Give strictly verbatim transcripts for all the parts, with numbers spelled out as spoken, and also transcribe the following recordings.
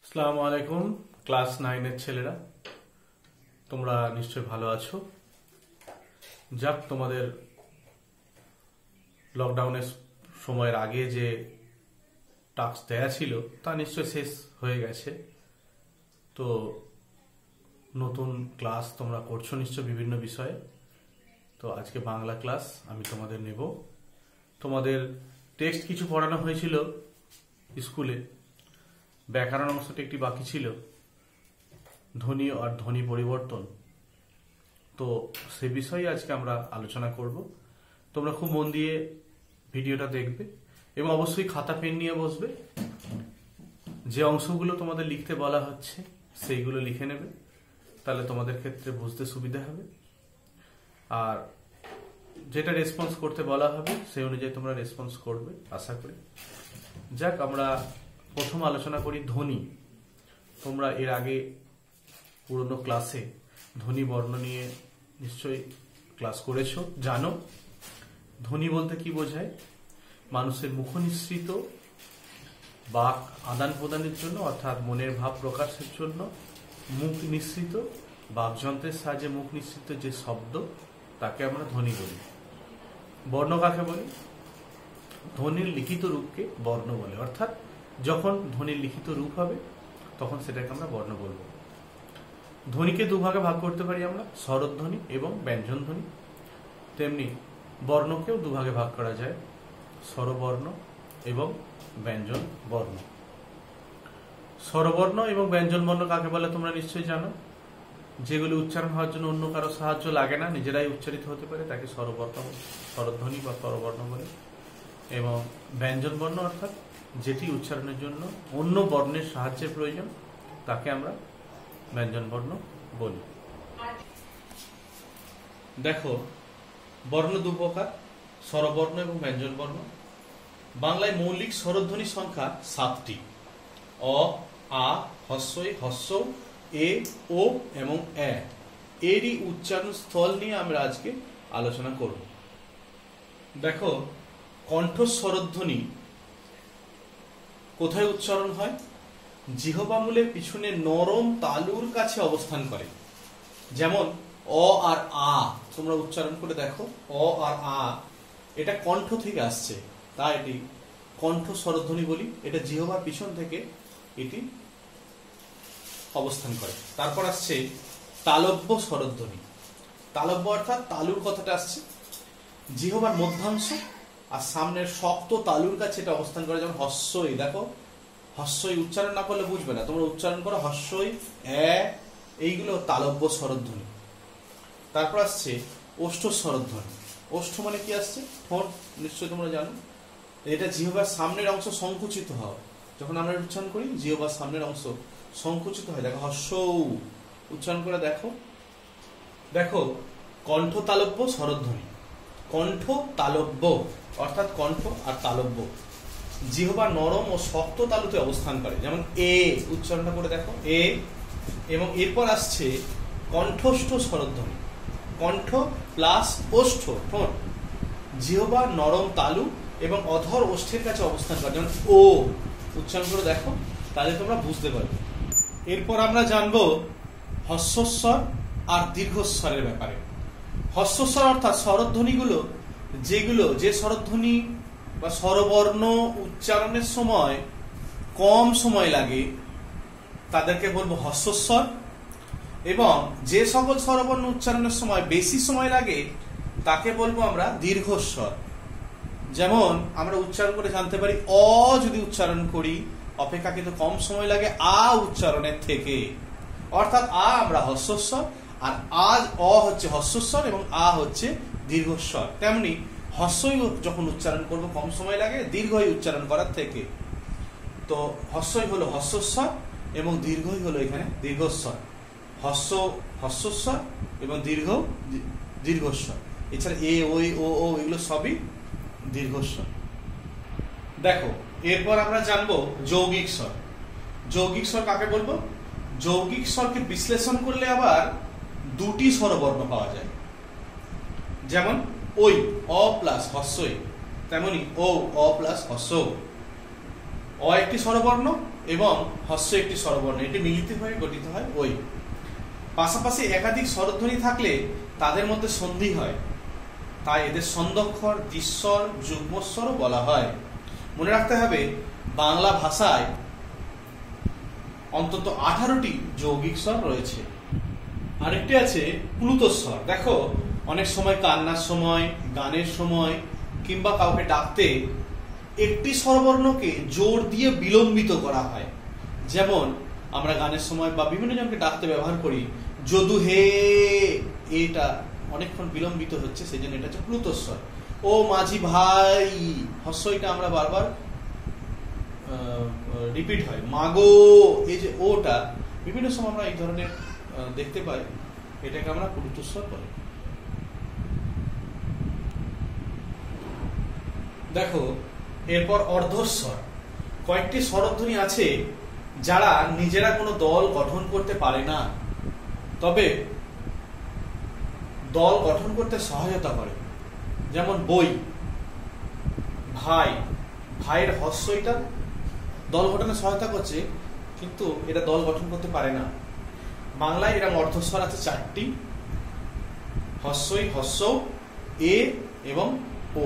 আসসালামু আলাইকুম ক্লাস নাইনের ছেলেরা, তোমরা নিশ্চয় ভালো আছো। যাক, তোমাদের লকডাউনের সময়ের আগে যে টাস্ক দেয়া ছিল তা নিশ্চয় শেষ হয়ে গেছে। তো নতুন ক্লাস তোমরা করছো নিশ্চয় বিভিন্ন বিষয়ে। তো আজকে বাংলা ক্লাস আমি তোমাদের নেব। তোমাদের টেক্সট কিছু পড়ানো হয়েছিল স্কুলে, ব্যাকরণ অংশটি একটি বাকি ছিল, ধ্বনি আর ধ্বনি পরিবর্তন। তো সে বিষয়ে আজকে আমরা আলোচনা করব। তোমরা খুব মন দিয়ে ভিডিওটা দেখবে এবং অবশ্যই খাতা পেন নিয়ে বসবে। যে অংশগুলো তোমাদের লিখতে বলা হচ্ছে সেইগুলো লিখে নেবে, তাহলে তোমাদের ক্ষেত্রে বুঝতে সুবিধা হবে। আর যেটা রেসপন্স করতে বলা হবে সেই অনুযায়ী তোমরা রেসপন্স করবে আশা করি। যাক, আমরা প্রথম আলোচনা করি ধ্বনি। তোমরা এর আগে পুরনো ক্লাসে ধ্বনি বর্ণ নিয়ে নিশ্চয়ই ক্লাস করেছো, জানো। ধ্বনি বলতে কি বোঝায়? মানুষের মুখ নিঃসৃত বাক আদান প্রদানের জন্য, অর্থাৎ মনের ভাব প্রকাশের জন্য মুখ নিঃসৃত বাকযন্ত্রের সাহায্যে মুখ নিঃসৃত যে শব্দ তাকে আমরা ধ্বনি বলি। বর্ণ কাকে বলি? ধ্বনির লিখিত রূপকে বর্ণ বলে, অর্থাৎ যখন ধ্বনির লিখিত রূপ হবে তখন সেটাকে আমরা বর্ণ বলবো। ধ্বনিকে দুভাগে ভাগ করতে পারি আমরা, স্বরধ্বনি এবং ব্যঞ্জন ধ্বনি। তেমনি বর্ণকেও দুভাগে ভাগ করা যায়, স্বরবর্ণ এবং ব্যঞ্জন বর্ণ। স্বরবর্ণ এবং ব্যঞ্জন বর্ণ কাকে বলে তোমরা নিশ্চয়ই জানো। যেগুলি উচ্চারণ হওয়ার জন্য অন্য কারো সাহায্য লাগে না, নিজেরাই উচ্চারিত হতে পারে, তাকে স্বরবর্ণ স্বরধ্বনি বা স্বরবর্ণ বলে। এবং ব্যঞ্জন বর্ণ অর্থাৎ যেটি উচ্চারণের জন্য অন্য বর্ণের সাহায্যের প্রয়োজন তাকে আমরা ব্যঞ্জন বর্ণ বলি। দেখো, বর্ণ দু প্রকার, স্বরবর্ণ এবং ব্যঞ্জন বর্ণ। বাংলায় মৌলিক স্বরধ্বনির সংখ্যা সাতটি। অ, আ, হস্যই, হস্য, এ, ও এবং এ। এরই উচ্চারণ স্থল নিয়ে আমরা আজকে আলোচনা করব। দেখো, কণ্ঠস্বরধ্বনি কোথায় উচ্চারণ হয়? জিহ্বামূলের পিছনে নরম তালুর কাছে অবস্থান করে। যেমন অ আর আ, তোমরা উচ্চারণ করে দেখো, অ আর আ এটা কণ্ঠ থেকে আসছে, তাই এটি কণ্ঠ স্বরধ্বনি বলি। এটা জিহ্বার পিছন থেকে এটি অবস্থান করে। তারপর আসছে তালব্য স্বরধ্বনি। তালব্য অর্থাৎ তালুর কথাটা আসছে জিহ্বার মধ্যাংশ আর সামনের শক্ত তালুর কাছে এটা অবস্থান করে। যেমন হস্যই, দেখো হস্যই উচ্চারণ না করলে বুঝবে না, তোমরা উচ্চারণ করো হস্যই, এ, এইগুলো তালব্য স্বরধ্বনি। তারপর আসছে ওষ্ঠ স্বরধ্বনি। ওষ্ঠ মানে কি আসছে? ঠোঁট, নিশ্চয়ই তোমরা জানো। এটা জিহ্বার সামনের অংশ সংকুচিত হয়। যখন আমরা উচ্চারণ করি জিহ্বার সামনের অংশ সংকুচিত হয়। দেখো হস্য, উচ্চারণ করে দেখো। দেখো, কণ্ঠ তালব্য স্বরধ্বনি। কণ্ঠ তালব্য অর্থাৎ কণ্ঠ আর তালব্য জিহ্বা নরম ও শক্ত তালুতে অবস্থান করে। যেমন এ, উচ্চারণটা করে দেখো, এ। এবং এরপর আসছে কণ্ঠস্থ স্বরধ্বনি। কণ্ঠ প্লাস ওষ্ঠ, ঠোঁট, জিহ্বা নরম তালু এবং অধর ওষ্ঠের কাছে অবস্থান করে। যেমন ও, উচ্চারণ করে দেখো, তাহলে তোমরা বুঝতে পারবে। এরপর আমরা জানবো হস্যস্বর আর দীর্ঘস্বরের ব্যাপারে। হস্যস্বর অর্থাৎ স্বরধ্বনিগুলো, যেগুলো যে স্বরধ্বনি বা স্বরবর্ণ উচ্চারণের সময় কম সময় লাগে তাদেরকে বলবো হস্যস্বর, এবং যে সকল স্বরবর্ণ উচ্চারণের সময় বেশি সময় লাগে তাকে বলবো আমরা দীর্ঘস্বর। যেমন আমরা উচ্চারণ করে জানতে পারি, অ যদি উচ্চারণ করি অপেক্ষাকৃত কম সময় লাগে আ উচ্চারণের থেকে, অর্থাৎ আ আমরা হস্যস্বর আর আজ অ হচ্ছে হস্যস্বর এবং আ হচ্ছে দীর্ঘস্বর। তেমনি হস্যই যখন উচ্চারণ করব কম সময় লাগে দীর্ঘই উচ্চারণ করার থেকে। তো হস্যই হলো হস্যস্বর এবং দীর্ঘই হলো এখানে দীর্ঘস্বর। হস্য হস্যস্বর এবং দীর্ঘ দীর্ঘস্বর। এছাড়া এ, ওই, ও, ও এগুলো সবই দীর্ঘস্বর। দেখো, এরপর আমরা জানবো যৌগিক স্বর। যৌগিক স্বর কাকে বলবো? যৌগিক স্বরকে বিশ্লেষণ করলে আবার দুটি স্বরবর্ণ পাওয়া যায়। যেমন ওই, অ প্লাস হস্যই, তেমনি ও, অ প্লাস হস্য। অ একটি স্বরবর্ণ এবং হস্য একটি স্বরবর্ণ, এটি মিলিত হয়ে গঠিত হয় ওই। পাশাপাশি একাধিক স্বরধ্বনি থাকলে তাদের মধ্যে সন্ধি হয়, তাই এদের ছন্দক্ষর, দ্বিস্বর, যুগ্মস্বরও বলা হয়। মনে রাখতে হবে বাংলা ভাষায় অন্তত আঠারোটি যৌগিক স্বর রয়েছে। আরেকটি আছে প্লুত স্বর। দেখো অনেক সময় কান্নার সময়, গানের সময় কিংবা কাউকে ডাকতে একটি স্বরবর্ণকে জোর দিয়ে বিলম্বিত করা হয়। যেমন আমরা গানের সময় বা বিভিন্ন জনকে ডাকতে ব্যবহার করি যদু হে, এটা অনেকক্ষণ বিলম্বিত হচ্ছে, সেই জন্য এটা হচ্ছে প্লুত স্বর। ও মাঝি ভাই, হস্য এটা আমরা বারবার রিপিট হয়। মাগো, এই যে ওটা বিভিন্ন সময় আমরা এই ধরনের দেখতে পাই, এটাকে আমরা প্লুত স্বর বলি। দেখো এরপর অর্ধস্বর। কয়েকটি স্বরধ্বনি আছে যারা নিজেরা কোনো দল গঠন করতে পারে না, তবে দল গঠন করতে সহায়তা করে। যেমন বই, ভাই, ভাইয়ের হস্য এটা দল গঠনে সহায়তা করছে, কিন্তু এটা দল গঠন করতে পারে না। বাংলায় এরকম অর্ধস্বর আছে চারটি, হস্যই, হস্য, এ এবং ও।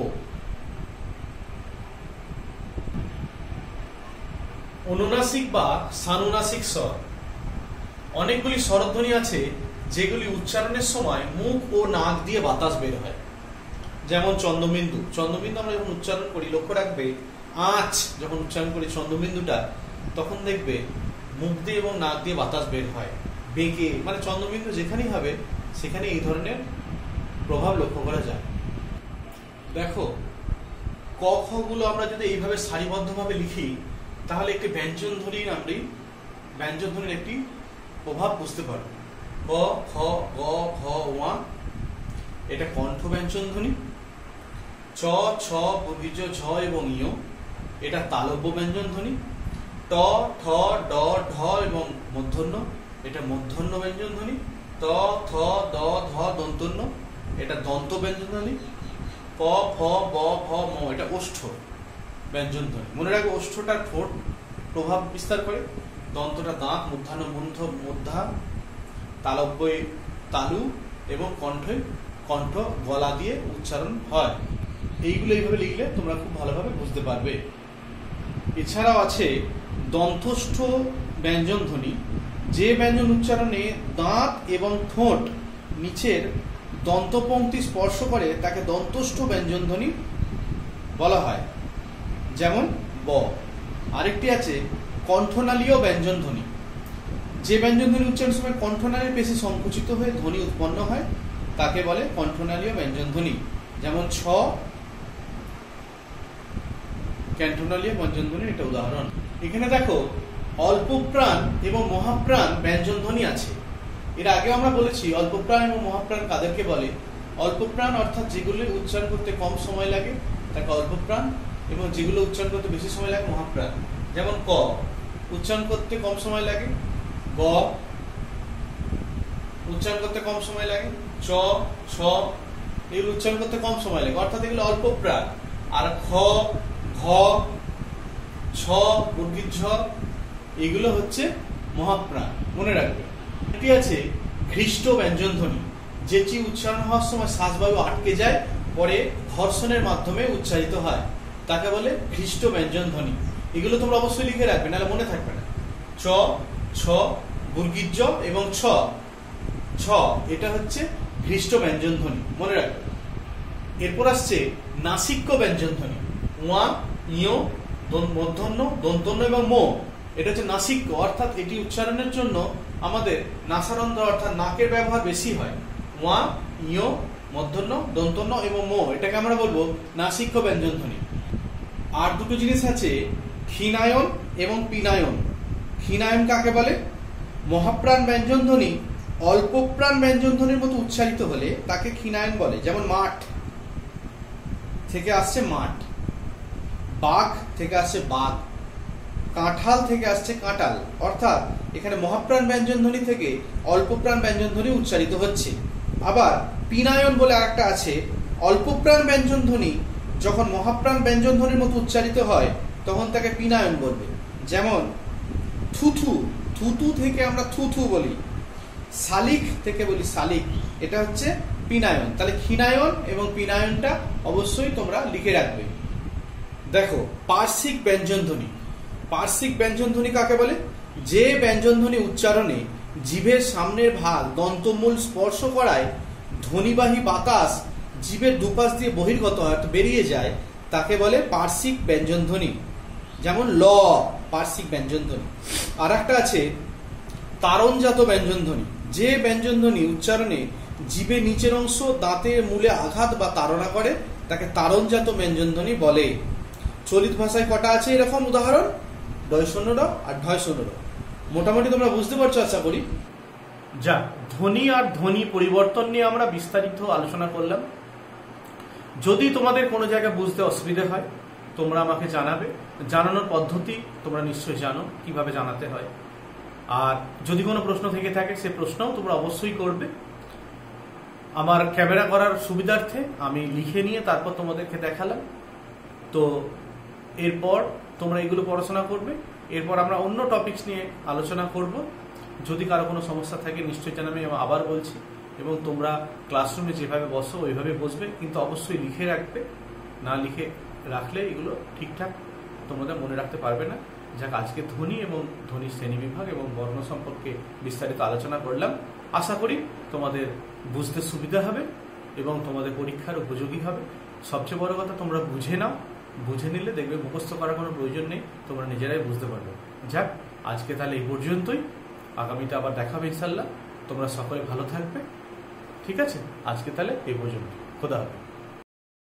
অনুনাসিক বা সানুনাসিক স্বর। অনেকগুলি স্বরধ্বনি আছে যেগুলি উচ্চারণের সময় মুখ ও নাক দিয়ে বাতাস বের হয়। যেমন চন্দ্রবিন্দু। চন্দ্রবিন্দু আমরা যখন উচ্চারণ করি, লক্ষ্য রাখবে আঁচ যখন উচ্চারণ করি চন্দ্রবিন্দুটা, তখন দেখবে মুখ দিয়ে এবং নাক দিয়ে বাতাস বের হয় বেঁকে, মানে চন্দ্রবিন্দু যেখানেই হবে সেখানে এই ধরনের প্রভাব লক্ষ্য করা যায়। দেখো ক খ গুলো আমরা যদি এইভাবে সারিবদ্ধভাবে লিখি তাহলে একটি ব্যঞ্জন ধ্বনির আমরা ব্যঞ্জন ধ্বনির একটি প্রভাব বুঝতে পারবো। ক, খ, গ, ঘ, ওয়া, এটা কণ্ঠ ব্যঞ্জন ধ্বনি। চ, ছ, বর্গীজ, ঝ এবং ইয়, এটা তালব্য ব্যঞ্জন ধ্বনি। ট, ঠ, ড, ঢ এবং মূর্ধন্য, এটা মূর্ধন্য ব্যঞ্জন ধ্বনি। ত, থ, দ, ধ দন্তন্য, এটা দন্ত ব্যঞ্জন ধ্বনি। প, ফ, ব, ভ, ম, এটা ওষ্ঠ ব্যঞ্জন ধ্বনি। মনে রাখবে ওষ্ঠটা ঠোঁট প্রভাব বিস্তার করে, দন্তটা দাঁত, মূর্ধন্য মূর্ধ মূর্ধা, তালব্যই তালু এবং কণ্ঠে কণ্ঠ গলা দিয়ে উচ্চারণ হয়। এইগুলো এইভাবে লিখলে তোমরা খুব ভালোভাবে বুঝতে পারবে। এছাড়াও আছে দন্তস্থ ব্যঞ্জন ধ্বনি, যে ব্যঞ্জন উচ্চারণে দাঁত এবং ঠোঁট নিচের দন্তপংক্তি স্পর্শ করে তাকে দন্তস্থ ব্যঞ্জন ধ্বনি বলা হয়। যেমন ব। আরেকটি আছে কণ্ঠনালীয় ব্যঞ্জন ধ্বনি, যে ব্যঞ্জন ধ্বনি উচ্চারণের সময় কণ্ঠনালীর পেশি সংকুচিত হয়ে ধ্বনি উৎপন্ন হয় তাকে বলে কণ্ঠনালীয় ব্যঞ্জন ধ্বনি। যেমন ছ, ক্যান্টনালীয় ব্যঞ্জন ধ্বনির একটা উদাহরণ। এখানে দেখো অল্পপ্রাণ এবং মহাপ্রাণ ব্যঞ্জন ধ্বনি আছে। এর আগে আমরা বলেছি অল্পপ্রাণ এবং মহাপ্রাণ কাদেরকে বলে। অল্পপ্রাণ অর্থাৎ যেগুলো উচ্চারণ করতে কম সময় লাগে তাকে অল্পপ্রাণ, এবং যেগুলো উচ্চারণ করতে বেশি সময় লাগে মহাপ্রাণ। যেমন ক উচ্চারণ করতে কম সময় লাগে, গ উচ্চারণ করতে কম সময় লাগে, চ, ছ এগুলো উচ্চারণ করতে কম সময় লাগে, অর্থাৎ এগুলো অল্পপ্রাণ। আর খ, ঘ, ছ, বর্গীজ, ঝ এগুলো হচ্ছে মহাপ্রাণ। মনে রাখবে। এটি আছে ঘৃষ্ট ব্যঞ্জন ধ্বনি, যেটি উচ্চারণ হওয়ার সময় শ্বাসবায়ু আটকে যায়, পরে ঘর্ষণের মাধ্যমে উচ্চারিত হয়, তাকে বলে ঘৃষ্ট ব্যঞ্জন ধ্বনি। এগুলো তোমরা অবশ্যই লিখে রাখবে, নাহলে মনে থাকবে না। চ, ছ, বর্গীজ, জ এবং ছ, ছ এটা হচ্ছে ঘৃষ্ট ব্যঞ্জন ধ্বনি, মনে রাখবে। এরপর আসছে নাসিক্য ব্যঞ্জন ধ্বনি, ওয়া, ইয়, মূর্ধন্য, দন্তন্য এবং ম, এটা হচ্ছে নাসিক্য, অর্থাৎ এটি উচ্চারণের জন্য আমাদের নাসারন্ধ্র অর্থাৎ নাকের ব্যবহার বেশি হয়। ওয়া, ইয়, মূর্ধন্য, দন্তন্য এবং ম, এটাকে আমরা বলবো নাসিক্য ব্যঞ্জন ধ্বনি। আর দুটো জিনিস আছে ক্ষীণায়ন এবং পিনায়ন। ক্ষীণায়ন কাকে বলে? মহাপ্রাণ ব্যঞ্জন ধ্বনি অল্পপ্রাণ ব্যঞ্জন ধ্বনির মতো উচ্চারিত হলে তাকে ক্ষীণায়ন বলে। যেমন মাঠ থেকে আসছে মাঠ, বাঘ থেকে আসছে বাঘ, কাঁঠাল থেকে আসছে কাঁটাল, অর্থাৎ এখানে মহাপ্রাণ ব্যঞ্জন ধ্বনি থেকে অল্পপ্রাণ ব্যঞ্জন ধ্বনি উচ্চারিত হচ্ছে। আবার পিনায়ন বলে আরেকটা আছে, অল্পপ্রাণ ব্যঞ্জন ধ্বনি যখন মহাপ্রাণ ব্যঞ্জন ধ্বনির মতো উচ্চারিত হয় তখন তাকে পিনায়ন বলবে। যেমন থুথু, থুতু থেকে আমরা থুথু বলি, শালিক থেকে বলি শালিক, এটা হচ্ছে পিনায়ন। তাহলে ক্ষীণায়ন এবং পিনায়নটা অবশ্যই তোমরা লিখে রাখবে। দেখো পার্শ্বিক ব্যঞ্জনধ্বনি, পার্শ্বিক ব্যঞ্জনধ্বনি কাকে বলে? যে ব্যঞ্জনধ্বনি উচ্চারণে জিভের সামনের ভাগ দন্তমূল স্পর্শ করায় ধ্বনিবাহী বাতাস জিভের দুপাশ দিয়ে বহির্গত হয়, বেরিয়ে যায়, তাকে বলে পার্শ্বিক ব্যঞ্জনধ্বনি। যেমন ল, পার্শ্বিক ব্যঞ্জনধ্বনি। আর একটা আছে তারণজাত ব্যঞ্জনধ্বনি। যে ব্যঞ্জনধ্বনি উচ্চারণে জিভের নিচের অংশ দাঁতের মূলে আঘাত বা তাড়না করে, তাকে তারণজাত ব্যঞ্জনধ্বনি বলে। চলিত ভাষায় কটা আছে এরকম উদাহরণ? ডয় শূন্য ড আর ঢয় শূন্য ড। মোটামুটি তোমরা বুঝতে পারছো আশা করি। যা ধ্বনি আর ধ্বনি পরিবর্তন নিয়ে আমরা বিস্তারিত আলোচনা করলাম। যদি তোমাদের কোনো জায়গায় বুঝতে অসুবিধা হয় তোমরা আমাকে জানাবে। জানানোর পদ্ধতি তোমরা নিশ্চয়ই জানো কিভাবে জানাতে হয়। আর যদি কোনো প্রশ্ন থেকে থাকে সে প্রশ্নও তোমরা অবশ্যই করবে। আমার ক্যামেরা করার সুবিধার্থে আমি লিখে নিয়ে তারপর তোমাদেরকে দেখালাম। তো এরপর তোমরা এগুলো পড়াশোনা করবে। এরপর আমরা অন্য টপিকস নিয়ে আলোচনা করব। যদি কারো কোনো সমস্যা থাকে নিশ্চয়ই জানাবে। আমি আবার বলছি, এবং তোমরা ক্লাসরুমে যেভাবে বসো ওইভাবে বসবে, কিন্তু অবশ্যই লিখে রাখবে। না লিখে রাখলে এগুলো ঠিকঠাক তোমাদের মনে রাখতে পারবে না। যাক, আজকে ধ্বনি এবং ধ্বনি শ্রেণীবিভাগ এবং বর্ণ সম্পর্কে বিস্তারিত আলোচনা করলাম। আশা করি তোমাদের বুঝতে সুবিধা হবে এবং তোমাদের পরীক্ষার উপযোগী হবে। সবচেয়ে বড় কথা, তোমরা বুঝে নাও। বুঝে নিলে দেখবে মুখস্থ করার কোনো প্রয়োজন নেই, তোমরা নিজেরাই বুঝতে পারবে। যাক, আজকে তাহলে এই পর্যন্তই। আগামীতে আবার দেখা হবে ইনশাল্লাহ। তোমরা সকলে ভালো থাকবে। ঠিক আছে, আজকে তাহলে এই পর্যন্ত। খোদা হাফেজ।